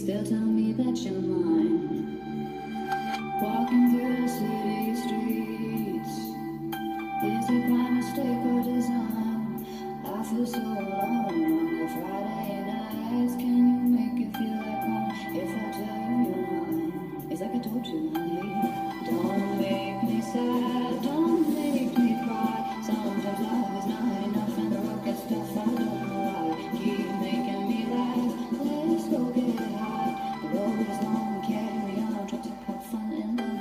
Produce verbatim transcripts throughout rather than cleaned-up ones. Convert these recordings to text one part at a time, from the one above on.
Still tell me that you're mine. Walking through the city streets, is it by mistake or design? I feel so alone on a Friday nights. Can you make it feel like home if I tell you you're mine? It's like I told you, honey. Don't make me sad, don't make me cry. Sometimes love is not enough and the road gets tough. I don't know why. Keep making me laugh. Let's go get high. The road is long, carry on. Try to have fun in the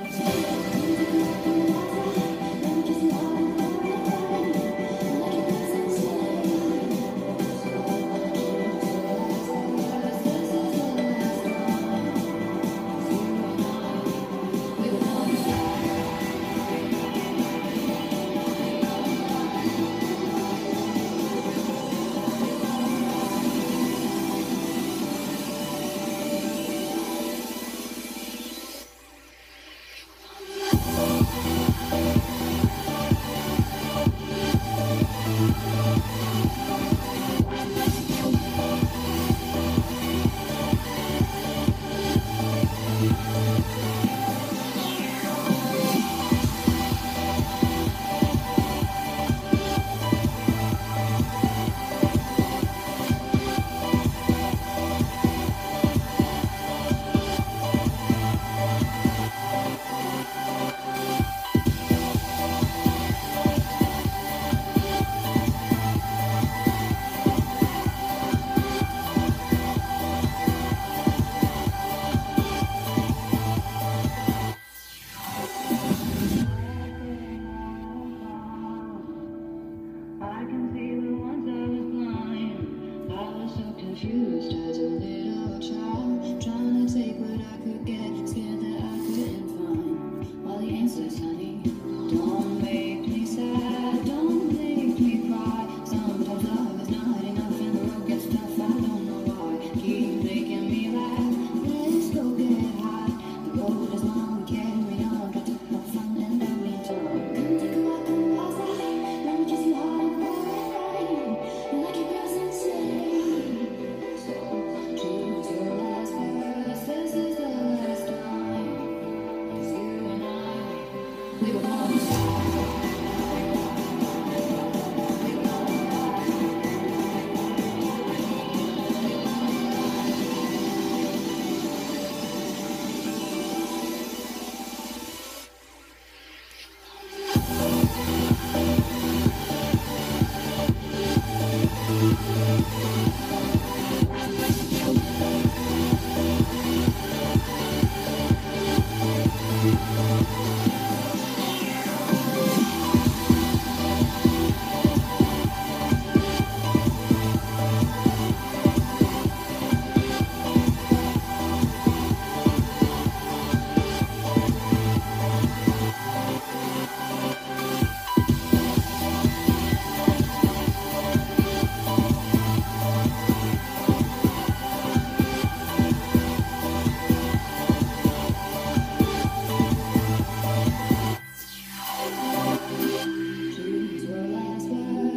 confused as a little child, trying to take what I could get, scared that I couldn't find all the answers, honey. Don't make me sad, don't make me cry. Sometimes love is not enough and the road gets tough. I don't know why. Keep making me laugh. Let's go get high. The road is long, carry on. Try to have fun in the meantime. Come take a walk on my side. Let me kiss you hard and right. Like your girl's insane. We were born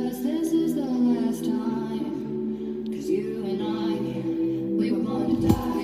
die.